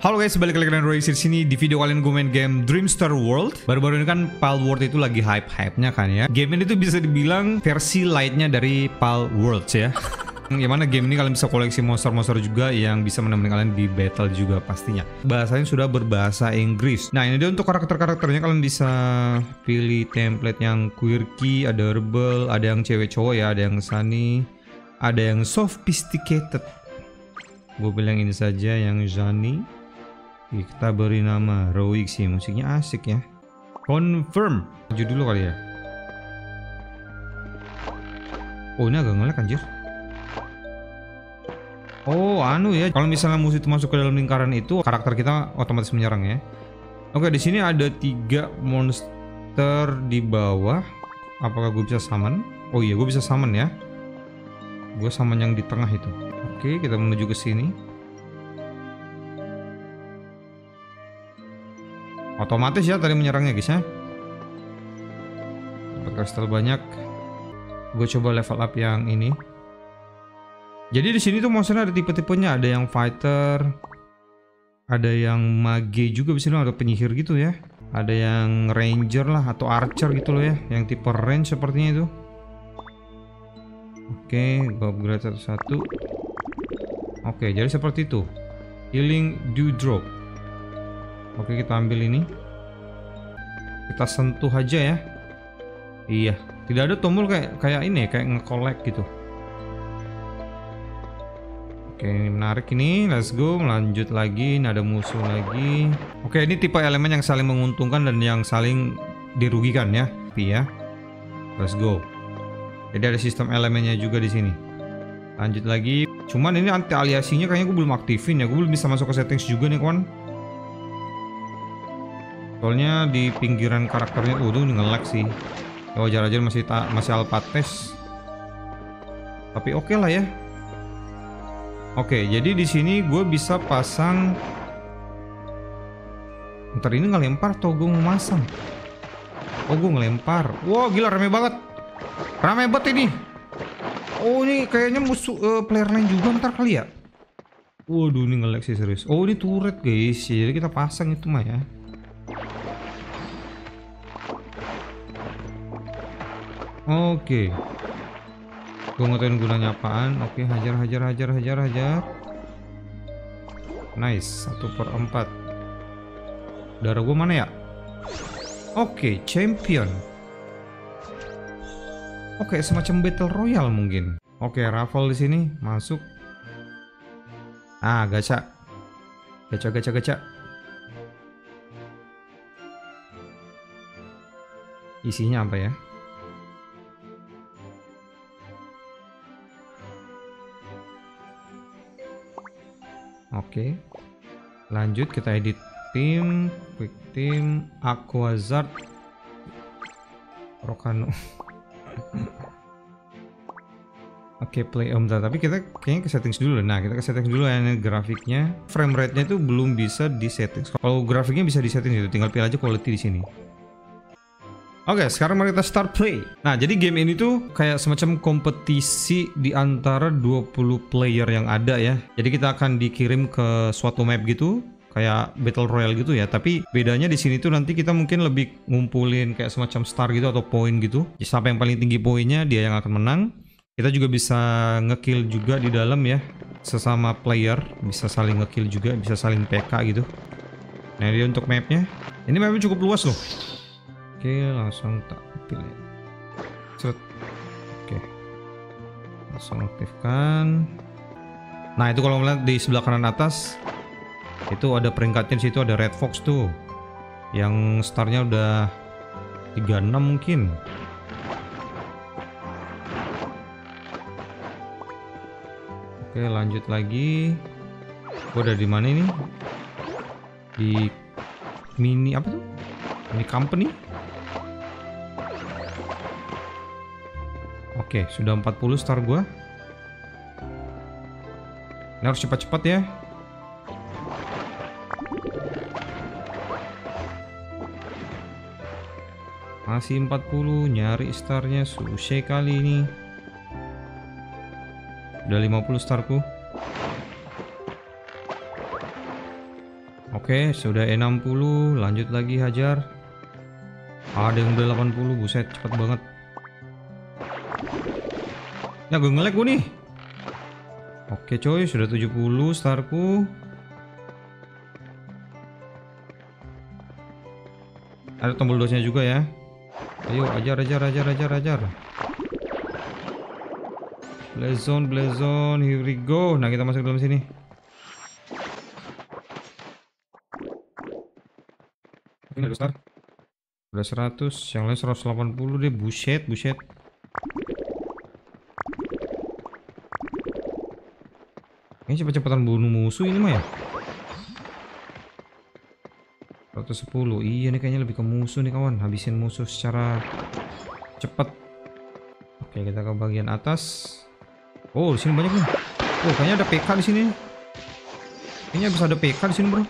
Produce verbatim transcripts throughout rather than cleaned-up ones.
Halo guys, balik lagi dengan Roy di sini. Di video kalian gue main game Dreamstar World. Baru-baru ini kan Palworld itu lagi hype-hype-nya kan ya. Game ini tuh bisa dibilang versi light-nya dari Palworld ya. Yang mana game ini kalian bisa koleksi monster-monster juga yang bisa menemani kalian di battle juga pastinya. Bahasanya sudah berbahasa Inggris. Nah ini dia untuk karakter-karakternya, kalian bisa pilih template yang quirky, ada rebel, ada yang cewek cowok ya, ada yang sunny, ada yang sophisticated. Gue bilang ini saja yang sunny. Kita beri nama Roy sih, musiknya asik ya. Confirm. Maju dulu kali ya. Oh ini agak nge-lag anjir. Oh anu ya, kalau misalnya musuh itu masuk ke dalam lingkaran itu, karakter kita otomatis menyerang ya. Oke, di sini ada tiga monster di bawah. Apakah gue bisa summon? Oh iya, gue bisa summon ya. Gue summon yang di tengah itu. Oke, kita menuju ke sini. Otomatis ya tadi menyerangnya guys ya. Dapat kristal banyak. Gue coba level up yang ini. Jadi di sini tuh monsternya ada tipe-tipenya, ada yang fighter, ada yang mage juga bisa ada penyihir gitu ya. Ada yang ranger lah atau archer gitu loh ya, yang tipe range sepertinya itu. Oke, gue upgrade satu-satu. Oke, jadi seperti itu. Healing dewdrop. Oke, kita ambil ini. Kita sentuh aja ya. Iya, tidak ada tombol kayak kayak ini, kayak nge-collect gitu. Oke, ini menarik ini. Let's go, lanjut lagi. Ini ada musuh lagi. Oke, ini tipe elemen yang saling menguntungkan dan yang saling dirugikan ya. Tapi ya. Let's go. Jadi ada sistem elemennya juga di sini. Lanjut lagi. Cuman ini anti aliasinya kayaknya gue belum aktifin ya. Gue belum bisa masuk ke settings juga nih kawan. Soalnya di pinggiran karakternya udah nge-lag sih. Ya, wajar aja masih tak masih alpha test. Tapi oke okay lah ya. Oke, okay, jadi di sini gue bisa pasang. Ntar ini ngelempar atau gue mau masang? Oh gue ngelempar. Wow gila rame banget. Rame banget ini. Oh ini kayaknya musuh uh, player lain juga ntar kali ya. Waduh ini nge-lag sih serius. Oh ini turret guys. Jadi kita pasang itu mah ya. Oke, gue ngetahuin gunanya apaan. Oke, hajar, hajar, hajar, hajar, hajar. Nice, satu per empat. Darah gue mana ya? Oke, champion. Oke, semacam battle royale mungkin. Oke, raffle di sini masuk. Ah, gacha, gacha, gacha, gacha. Isinya apa ya? Oke, lanjut kita edit tim, quick team, Aquazard, Rokano. Oke, play om, tapi kita kayaknya ke settings dulu. Nah, kita ke settings dulu ya. Ini grafiknya, frame rate-nya itu belum bisa di settings. Kalau grafiknya bisa di settings itu, tinggal pilih aja quality di sini. Oke, okay, sekarang mari kita start play. Nah, jadi game ini tuh kayak semacam kompetisi di antara dua puluh player yang ada ya. Jadi kita akan dikirim ke suatu map gitu, kayak battle royale gitu ya. Tapi bedanya di sini tuh nanti kita mungkin lebih ngumpulin kayak semacam star gitu atau poin gitu. Siapa yang paling tinggi poinnya dia yang akan menang. Kita juga bisa ngekill juga di dalam ya. Sesama player bisa saling ngekill juga, bisa saling P K gitu. Nah, ini untuk mapnya. Ini mapnya cukup luas loh. Oke, langsung tak pilih. Set. Oke. Langsung aktifkan. Nah, itu kalau melihat di sebelah kanan atas itu ada peringkatnya, di situ ada Red Fox tuh. Yang startnya udah tiga puluh enam mungkin. Oke, lanjut lagi. Gua udah di mana ini? Di mini apa tuh? Mini company. Oke, sudah empat puluh star gua. Ini harus cepat-cepat ya. Masih empat puluh, nyari starnya susah kali ini. Udah lima puluh starku. Oke, sudah enam puluh, lanjut lagi hajar. Ada yang udah delapan puluh, buset cepet banget. Ya gue nge-lag gue nih. Oke coy, sudah tujuh puluh starku. Ada tombol dosnya juga ya. Ayo ajar ajar ajar ajar ajar. Blazon blazon, here we go. Nah kita masuk dalam sini. Ini udah start. Udah seratus, yang lain seratus delapan puluh deh, buset buset. Ini cepet-cepetan bunuh musuh ini mah ya. seratus sepuluh, iya nih kayaknya lebih ke musuh nih kawan. Habisin musuh secara cepat. Oke kita ke bagian atas. Oh di sini banyak nih. Oh kayaknya ada P K di sini. Kayaknya bisa ada P K di sini bro.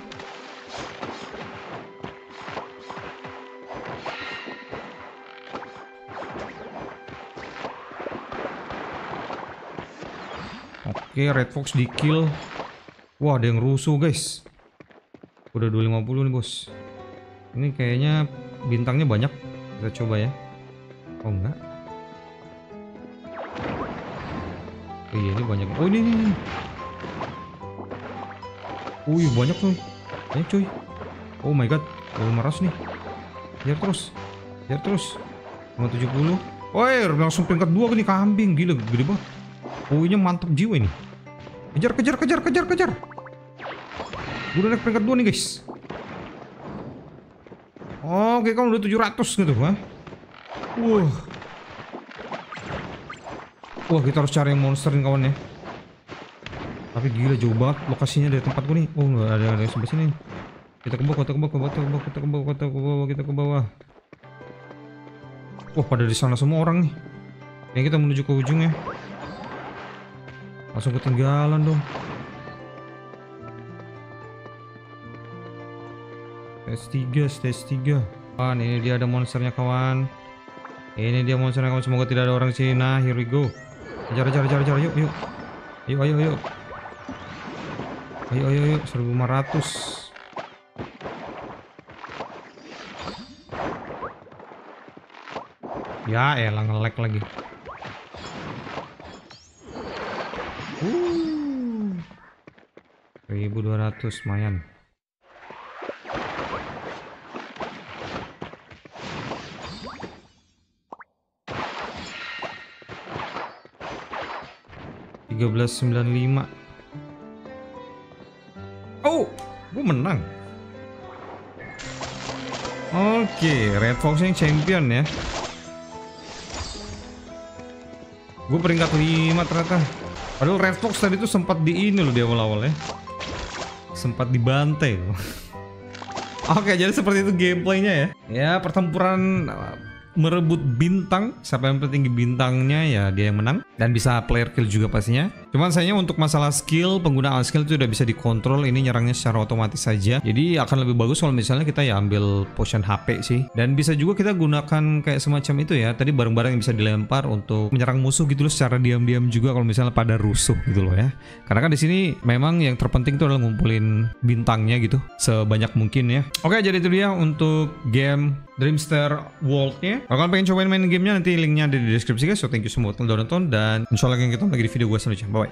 Oke, Red Fox di kill. Wah, ada yang rusuh, guys. Udah dua ratus lima puluh nih, bos. Ini kayaknya bintangnya banyak. Kita coba ya. Oh, enggak. Oh, iya, ini banyak. Oh, ini, ini, ini. Oh, iya, banyak, cuy. Banyak, cuy. Oh my god. Oh, meras nih. Biar terus. Biar terus. lima tujuh puluh. Woi, langsung peringkat dua nih kambing. Gila, gede banget. Oh, ini mantap jiwa ini. Kejar, kejar, kejar, kejar, kejar. Udah naik peringkat dua nih guys. Oke, kamu udah tujuh ratus gitu, ha? Wah. Wah, kita harus cari yang monster nih kawan ya. Tapi gila jauh banget lokasinya dari tempat gue nih. Oh, nggak ada ada sebelah sini. Kita ke bawah, kita ke bawah, kita ke bawah, kita ke bawah, kita ke bawah, kita ke bawah. Wah, pada di sana semua orang nih. Yang kita menuju ke ujungnya. Langsung ketinggalan dong. Stage tiga, stage tiga. Kawan, ini dia ada monsternya kawan. Ini dia monsternya kawan. Semoga tidak ada orang sini. Nah, here we go. Ajar, ajar, ajar, ajar. Yuk, yuk. Ayo, ayo, ayo. Ayo, ayo, ayo. seribu lima ratus. Ya, elah nge-lag lagi. Uh. seribu dua ratus lumayan. tiga belas sembilan puluh lima. Oh, gue menang. Oke, Red Fox yang champion ya. Gue peringkat lima ternyata. Padahal Red Fox tadi tuh sempat di ini loh di awal-awal ya. Sempat dibantai loh. Oke, jadi seperti itu gameplaynya ya. Ya, pertempuran merebut bintang. Siapa yang tertinggi bintangnya ya dia yang menang. Dan bisa player kill juga pastinya. Cuman sayangnya untuk masalah skill, penggunaan skill itu udah bisa dikontrol. Ini nyerangnya secara otomatis saja. Jadi akan lebih bagus kalau misalnya kita ya ambil potion H P sih. Dan bisa juga kita gunakan kayak semacam itu ya. Tadi barang-barang yang bisa dilempar untuk menyerang musuh gitu loh secara diam-diam juga kalau misalnya pada rusuh gitu loh ya. Karena kan di sini memang yang terpenting itu adalah ngumpulin bintangnya gitu sebanyak mungkin ya. Oke, jadi itu dia untuk game Dreamster World-nya. Kalau kalian pengen cobain main gamenya nanti linknya ada di deskripsi guys. So thank you semua udah nonton dan insya Allah kita ketemu lagi di video gue selanjutnya. Bye.